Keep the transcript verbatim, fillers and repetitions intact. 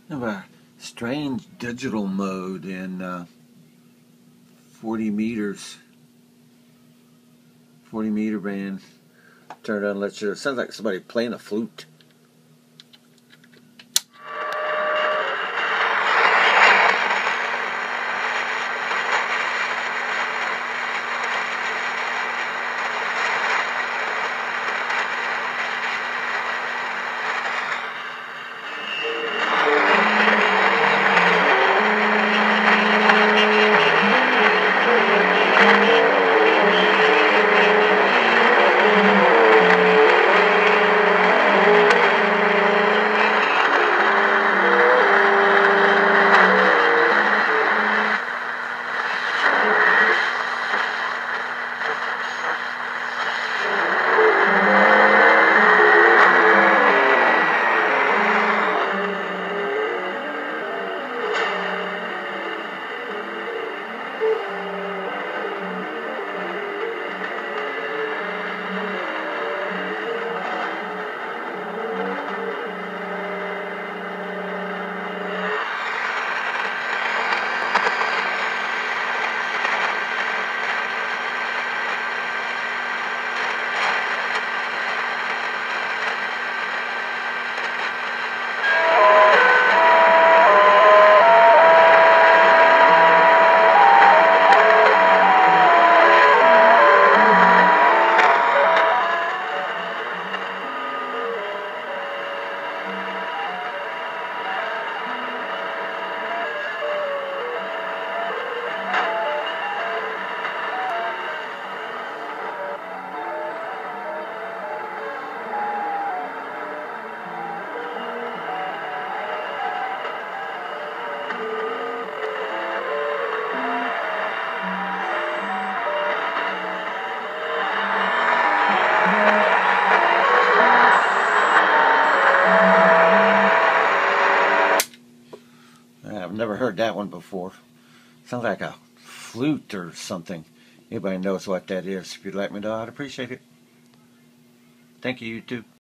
Have a strange digital mode in uh, forty meters, forty meter band. Turn it on, let you. It sounds like somebody playing a flute. I've never heard that one before. Sounds like a flute or something. Anybody knows what that is? If you'd let me know, I'd appreciate it. Thank you, YouTube.